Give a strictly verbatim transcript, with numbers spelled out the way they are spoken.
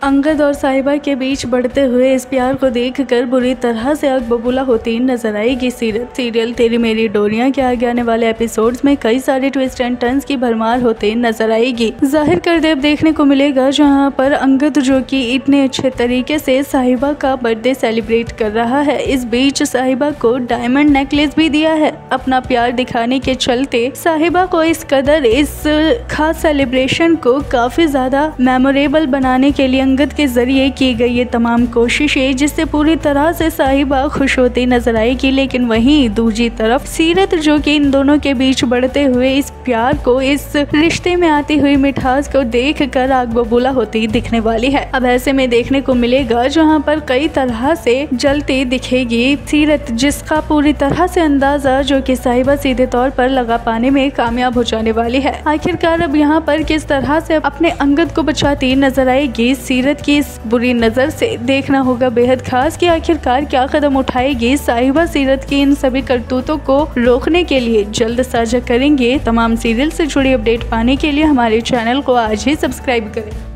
अंगद और साहिबा के बीच बढ़ते हुए इस प्यार को देखकर बुरी तरह से आग बबूला होती नजर आएगी सीरत। सीरियल तेरी मेरी डोरियां के आगे आने वाले एपिसोड्स में कई सारे ट्विस्ट एंड टर्न्स की भरमार होते नजर आएगी। जाहिर कर दे अब देखने को मिलेगा जहां पर अंगद जो कि इतने अच्छे तरीके से साहिबा का बर्थडे सेलिब्रेट कर रहा है, इस बीच साहिबा को डायमंड नेकलेस भी दिया है। अपना प्यार दिखाने के चलते साहिबा को इस कदर इस खास सेलिब्रेशन को काफी ज्यादा मेमोरेबल बनाने के लिए अंगद के जरिए की गई ये तमाम कोशिशें, जिससे पूरी तरह से साहिबा खुश होती नजर आएगी। लेकिन वहीं दूसरी तरफ सीरत जो कि इन दोनों के बीच बढ़ते हुए इस प्यार को, इस रिश्ते में आती हुई मिठास को देखकर आग बबूला होती दिखने वाली है। अब ऐसे में देखने को मिलेगा जहां पर कई तरह से जलती दिखेगी सीरत, जिसका पूरी तरह से अंदाजा जो कि साहिबा सीधे तौर पर लगा पाने में कामयाब हो जाने वाली है। आखिरकार अब यहाँ पर किस तरह से अपने अंगद को बचाती नजर आएगी सीरत की इस बुरी नजर से देखना होगा बेहद खास कि आखिरकार क्या कदम उठाएगी साहिबा सीरत की इन सभी करतूतों को रोकने के लिए। जल्द साझा करेंगे। तमाम सीरियल से जुड़ी अपडेट पाने के लिए हमारे चैनल को आज ही सब्सक्राइब करें।